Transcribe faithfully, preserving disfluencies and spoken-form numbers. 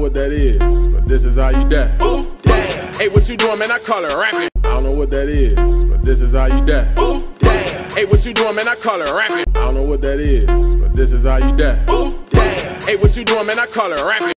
what that is, but this is how you die. Ooh, damn. Hey, what you doing, man? I call it rapping. I don't know what that is, but this is how you die. Ooh, damn. Hey, what you doing, man? I call it rapping. I don't know what that is, but this is how you die. Ooh, damn. Hey, what you doing, man? I call it rapping.